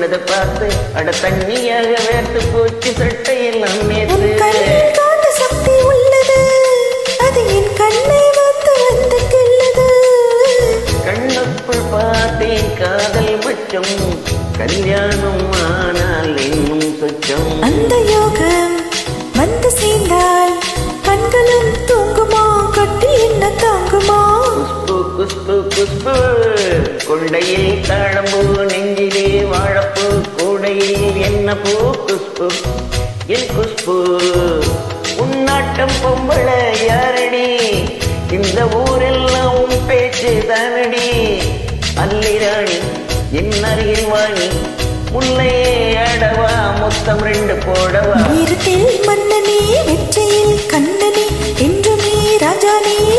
தொட்டது பார்த்து அட தண்ணியாக வேர்த்து போச்சு சட்டையெல்லாம் நேற்று. சக்தி உள்ளது அது என் கண்ணை வந்து வந்து கிள்ளது. கண்ணுக்குள் பார்த்தேன் காதல் மச்சம் கல்யாணம் ஆனால் இன்னும் சொச்சம். அந்த யோகம் வந்து சேர்ந்தால் கண்களும் தூங்குமா கட்டி என்ன தாங்குமா. குஸ்பு குஸ்பு குஸ்பு கொண்டையில் தாழம்பூ நெஞ்சிலே வாழப்பூ கூடையில் என்ன பூ குஸ்பு என் குஸ்பு. உன்னாட்டம் பொம்பள யாரடி இந்த ஊரெல்லாம் உன் பேச்சு தானடி. அல்லிராணி என் அருகில் வாணி முல்லையே அடவா மொத்தம் 2 போடவா. வீரத்தில் மன்னனே வெற்றியில் கண்ணனே என்று நீ ராஜானே